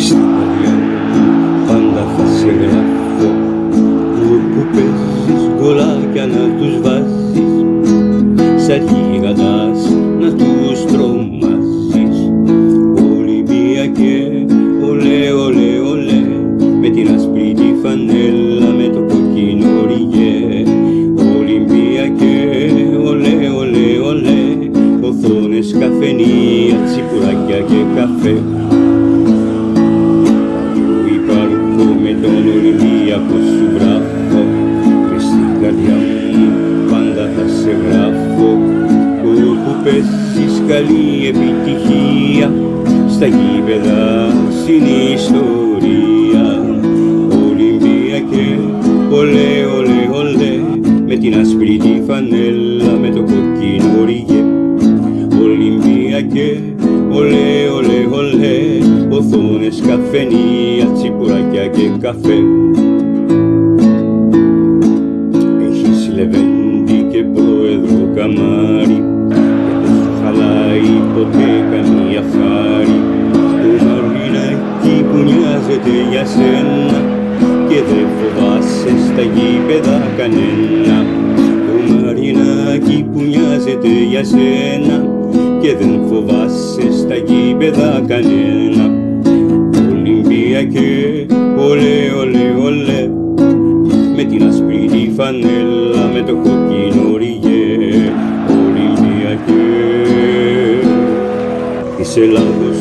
Στην καρδιά μου πάντα θα σε γράφω, όπου παίζεις γκολάκια να τους βάζεις, σαν γίγαντας να τους τρομάζεις. Ολυμπιακέ, ολέ, ολέ, ολέ, με την άσπρη τη φανέλα, με το κοκκινό ριγέ. Ολυμπιακέ, ολέ, ολέ, ολέ, οθόνες, καφενεία, τσιπουράκια και καφέ. Τον Ολυμπιακό σου μπράβο, και στην καρδιά μου πάντα θα σε γράφω, όπου παίζεις καλή επιτυχία, στα γήπεδα συνιστορία. Ολυμπιακέ, ολέ, ολέ, ολέ, με την άσπρη τη φανέλα, με το κοκκινό ριγέ. Ολυμπιακέ, ολέ, ολέ, ολέ, οθόνες, καφενεία, τσιπουράκια και καφέ. Έχεις λεβέντη και πρόεδρο καμάρι, και δεν σου χαλάει ποτέ καμία χάρη. Το Μαρινάκι που νοιάζεται για σένα και δεν φοβάσαι στα γήπεδα κανένα. Το Μαρινάκι που νοιάζεται για σένα και δεν φοβάσαι στα γήπεδα κανένα. Ολυμπιακέ, ολέ, ολέ, ολέ, με την άσπρη τη φανέλα, με το κοκκινό ριγέ. Ολυμπιακέ, είσαι λάθος